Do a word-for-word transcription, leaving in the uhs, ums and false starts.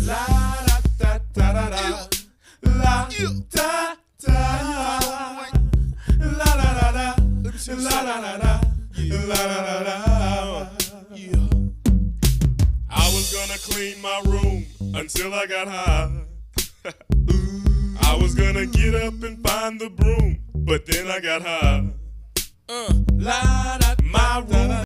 La da da da da da. La da da. La da da da. La da da da. La da da da. Yeah. I was gonna clean my room until I got high. I was gonna get up and find the broom, but then I got high. Uh, la, da, my room